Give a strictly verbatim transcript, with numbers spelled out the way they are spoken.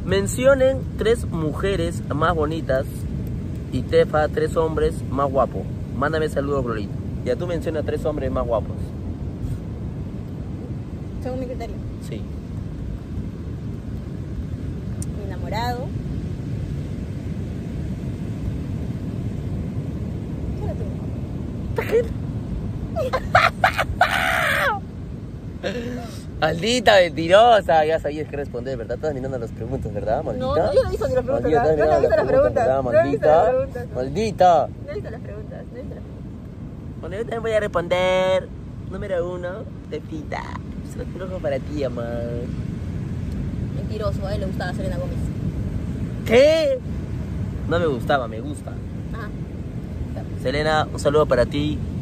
Mencionen tres mujeres más bonitas y Tefa, tres hombres más guapos. Mándame saludos, Glorito. Ya tú mencionas tres hombres más guapos. Según mi criterio. Sí. Mi enamorado. ¿Qué era tu? Maldita mentirosa, ya sabías que responder, ¿verdad? Estás mirando las preguntas, ¿verdad, maldita? No, no, yo no he visto ni las preguntas. Maldita, No, no he visto las preguntas. ¿verdad, No he visto las maldita? preguntas. Maldita. No he visto las preguntas. No he visto las preguntas. Bueno, yo también voy a responder. Número uno, Tefita. Se lo trajo para ti, amor. Mentiroso, a él le gustaba Selena Gómez. ¿Qué? No me gustaba, me gusta. Ajá. Selena, un saludo para ti.